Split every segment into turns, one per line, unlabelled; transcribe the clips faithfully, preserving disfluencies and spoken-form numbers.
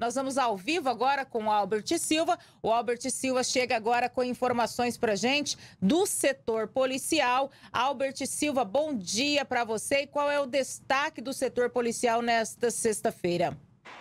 Nós vamos ao vivo agora com o Albert Silva. O Albert Silva chega agora com informações para gente do setor policial. Albert Silva, bom dia para você. E qual é o destaque do setor policial nesta sexta-feira?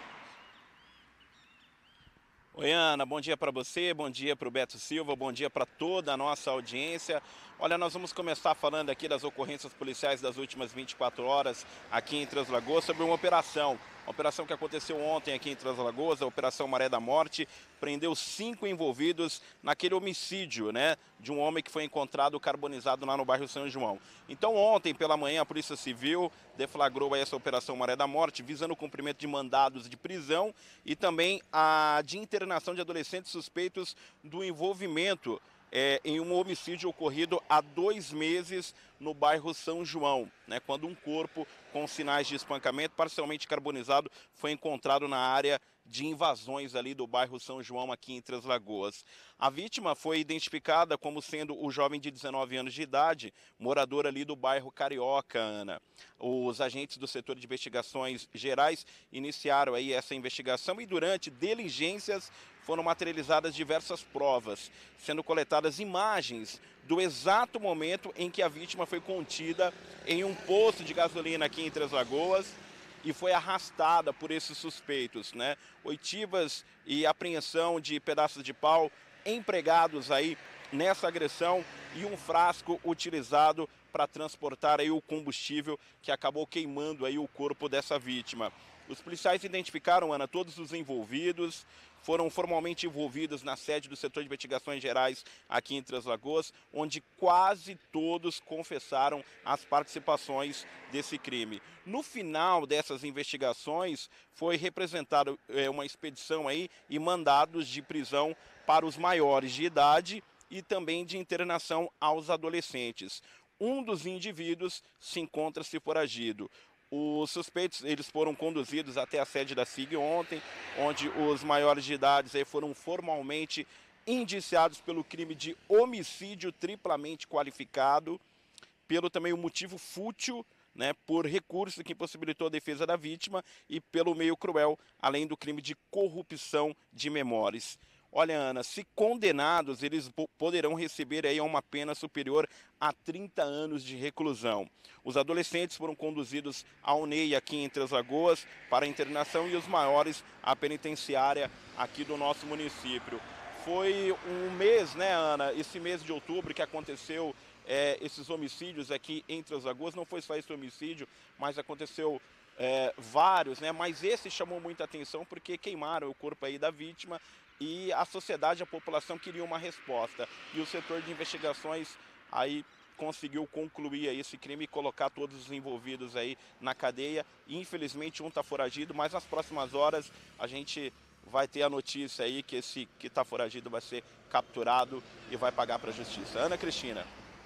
Oi, Ana, bom dia para você, bom dia para o Beto Silva, bom dia para toda a nossa audiência. Olha, nós vamos começar falando aqui das ocorrências policiais das últimas vinte e quatro horas aqui em Três Lagoas sobre uma operação. Uma operação que aconteceu ontem aqui em Três Lagoas, a Operação Maré da Morte, prendeu cinco envolvidos naquele homicídio, né, de um homem que foi encontrado carbonizado lá no bairro São João. Então ontem pela manhã a Polícia Civil deflagrou essa Operação Maré da Morte, visando o cumprimento de mandados de prisão e também a de internação de adolescentes suspeitos do envolvimento É, em um homicídio ocorrido há dois meses no bairro São João, né, quando um corpo com sinais de espancamento parcialmente carbonizado foi encontrado na área de invasões ali do bairro São João, aqui em Três Lagoas. A vítima foi identificada como sendo o jovem de dezenove anos de idade, morador ali do bairro Carioca, Ana. Os agentes do setor de investigações gerais iniciaram aí essa investigação e durante diligências foram materializadas diversas provas, sendo coletadas imagens do exato momento em que a vítima foi contida em um posto de gasolina aqui em Três Lagoas e foi arrastada por esses suspeitos, né? Oitivas e apreensão de pedaços de pau empregados aí nessa agressão e um frasco utilizado para transportar aí o combustível que acabou queimando aí o corpo dessa vítima. Os policiais identificaram, Ana, todos os envolvidos, foram formalmente envolvidos na sede do setor de investigações gerais aqui em Três Lagoas, onde quase todos confessaram as participações desse crime. No final dessas investigações, foi representada é, uma expedição aí e mandados de prisão para os maiores de idade e também de internação aos adolescentes. Um dos indivíduos se encontra-se foragido. Os suspeitos eles foram conduzidos até a sede da S I G ontem, onde os maiores de idade aí foram formalmente indiciados pelo crime de homicídio triplamente qualificado, pelo também o motivo fútil, né, por recurso que impossibilitou a defesa da vítima e pelo meio cruel, além do crime de corrupção de menores. Olha, Ana, se condenados, eles poderão receber aí uma pena superior a trinta anos de reclusão. Os adolescentes foram conduzidos ao N E I aqui em Três Lagoas para internação e os maiores à penitenciária aqui do nosso município. Foi um mês, né, Ana, esse mês de outubro que aconteceu é, esses homicídios aqui em Três Lagoas. Não foi só esse homicídio, mas aconteceu é, vários, né? Mas esse chamou muita atenção porque queimaram o corpo aí da vítima. E a sociedade, a população queria uma resposta. E o setor de investigações aí conseguiu concluir aí esse crime e colocar todos os envolvidos aí na cadeia. Infelizmente um está foragido, mas nas próximas horas a gente vai ter a notícia aí que esse que está foragido vai ser capturado e vai pagar para a justiça. Ana Cristina.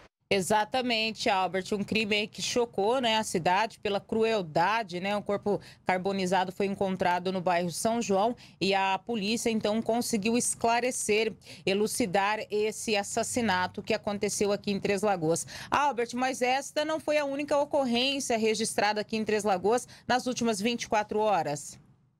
Exatamente, Albert, um crime que chocou, né, a cidade pela crueldade, né, um corpo carbonizado foi encontrado no bairro São João e a polícia então conseguiu esclarecer, elucidar esse assassinato que aconteceu aqui em Três Lagoas. Albert, mas esta não foi a única ocorrência registrada aqui em Três Lagoas nas últimas vinte e quatro horas.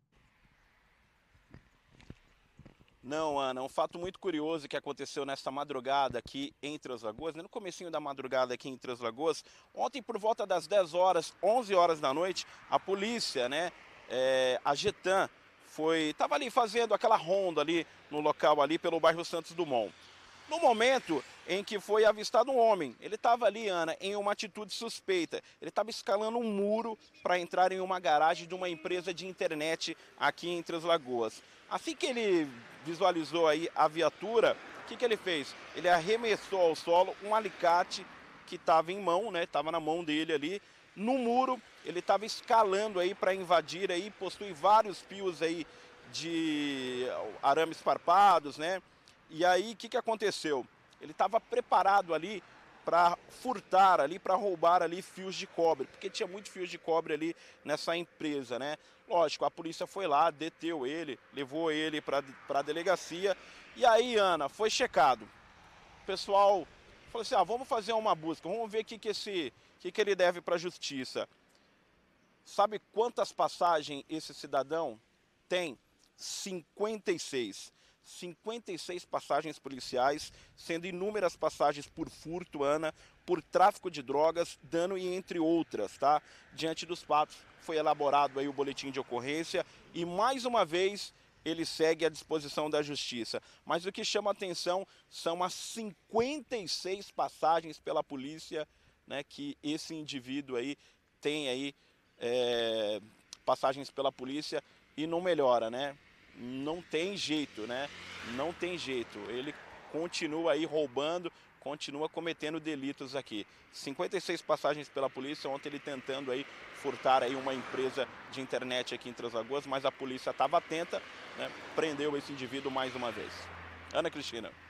Não, Ana, um fato muito curioso que aconteceu nesta madrugada aqui em Três Lagoas, né? No comecinho da madrugada aqui em Três Lagoas, ontem por volta das dez horas, onze horas da noite, a polícia, né, é, a Getan, foi, estava ali fazendo aquela ronda ali no local ali pelo bairro Santos Dumont. No momento em que foi avistado um homem, ele estava ali, Ana, em uma atitude suspeita. Ele estava escalando um muro para entrar em uma garagem de uma empresa de internet aqui em Três Lagoas. Assim que ele visualizou aí a viatura, o que, que ele fez? Ele arremessou ao solo um alicate que estava em mão, né? Estava na mão dele ali. No muro, ele estava escalando aí para invadir aí, possui vários fios aí de arames farpados, né? E aí, o que, que aconteceu? Ele estava preparado ali para furtar ali, para roubar ali fios de cobre, porque tinha muitos fios de cobre ali nessa empresa, né? Lógico, a polícia foi lá, deteu ele, levou ele para a delegacia, e aí, Ana, foi checado. O pessoal falou assim, ah, vamos fazer uma busca, vamos ver o que, que, esse, que, que ele deve para a justiça. Sabe quantas passagens esse cidadão tem? cinquenta e seis. cinquenta e seis passagens policiais, sendo inúmeras passagens por furto, Ana, por tráfico de drogas, dano e entre outras, tá? Diante dos fatos, foi elaborado aí o boletim de ocorrência e, mais uma vez, ele segue à disposição da Justiça. Mas o que chama atenção são as cinquenta e seis passagens pela polícia, né, que esse indivíduo aí tem aí é, passagens pela polícia e não melhora, né? Não tem jeito, né? Não tem jeito. Ele continua aí roubando, continua cometendo delitos aqui. cinquenta e seis passagens pela polícia, ontem ele tentando aí furtar aí uma empresa de internet aqui em Três Lagoas, mas a polícia estava atenta, né? Prendeu esse indivíduo mais uma vez. Ana Cristina.